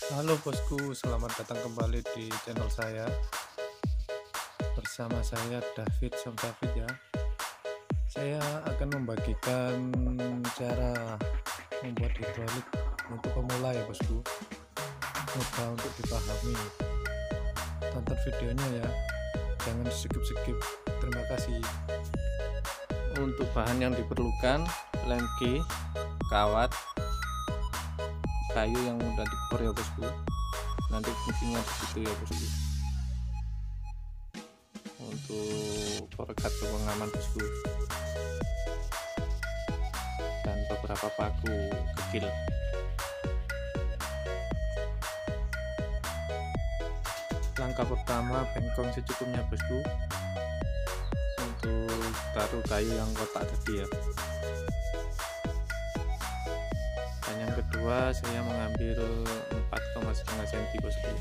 Halo bosku, selamat datang kembali di channel saya. Bersama saya David Som David ya. Saya akan membagikan cara membuat hidrolik untuk pemula ya bosku. Mudah untuk dipahami. Tonton videonya ya. Jangan skip-skip. Terima kasih. Untuk bahan yang diperlukan, lemke, kawat, kayu yang udah dibor ya bosku. Nanti fungsinya begitu ya bosku. Untuk perekat pengaman bosku dan beberapa paku kecil. Langkah pertama, bengkong secukupnya bosku untuk taruh kayu yang kotak tadi ya. Dan yang kedua, saya mengambil 4,5 cm bosku.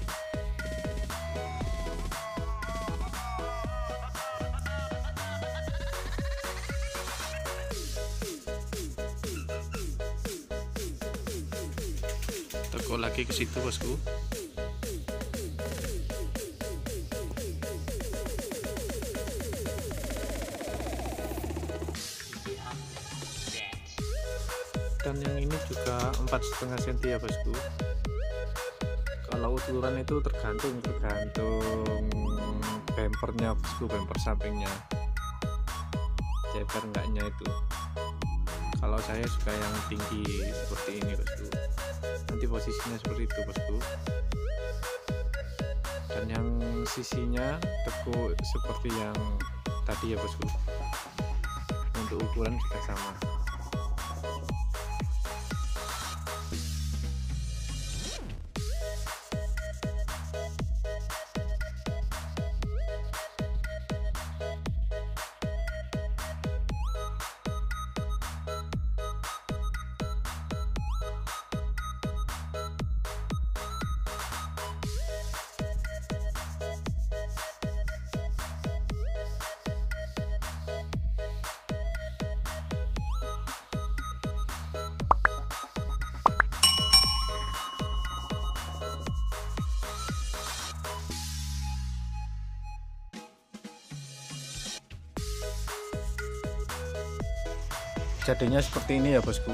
Tekuk lagi ke situ bosku. Dan yang ini juga 4,5 cm ya bosku. Kalau ukuran itu tergantung bempernya bosku, bemper sampingnya ceper enggaknya itu. Kalau saya suka yang tinggi seperti ini bosku, nanti posisinya seperti itu bosku. Dan yang sisinya tekuk seperti yang tadi ya bosku. Untuk ukuran juga sama. Jadinya seperti ini ya bosku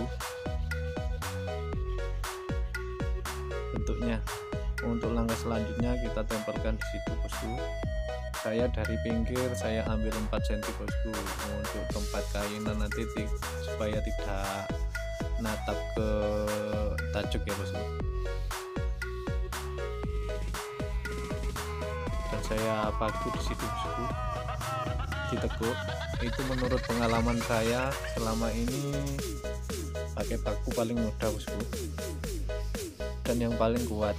bentuknya. Untuk langkah selanjutnya kita tempelkan di situ bosku. Saya dari pinggir saya ambil 4 cm bosku untuk tempat kainan nanti supaya tidak natap ke tajuk ya bosku. Dan saya paku di situ bosku, ditekuk. Itu menurut pengalaman saya selama ini pakai paku paling mudah bosku, dan yang paling kuat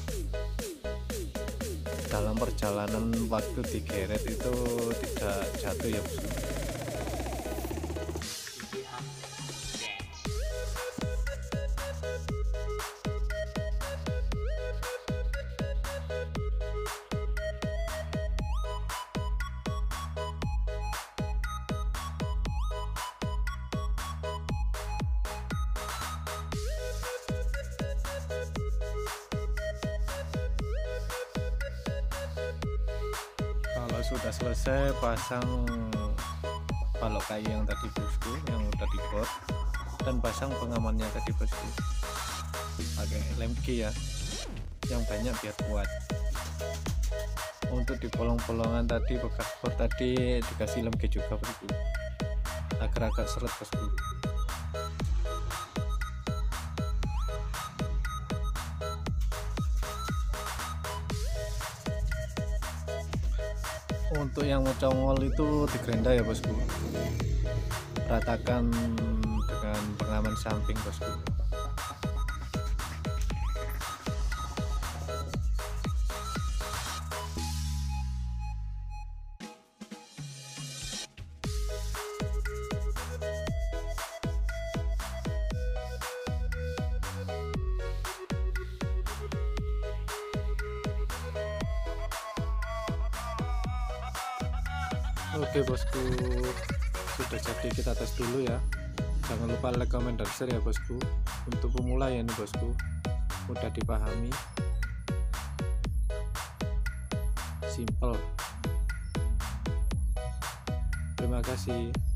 dalam perjalanan waktu digeret itu tidak jatuh ya bosku. Kalau sudah selesai, pasang balok kayu yang tadi bosku, yang udah dibor, dan pasang pengamannya tadi bosku. Pakai lemke ya, yang banyak biar kuat. Untuk di bolong-bolongan tadi bekas bor tadi dikasih lemke juga bosku, agar agak seret bosku. Untuk yang mau congol itu digerenda ya bosku, ratakan dengan pengaman samping bosku. Oke bosku, sudah jadi, kita tes dulu ya. Jangan lupa like, comment, dan share ya bosku. Untuk pemula ya ini bosku, mudah dipahami. simple. Terima kasih.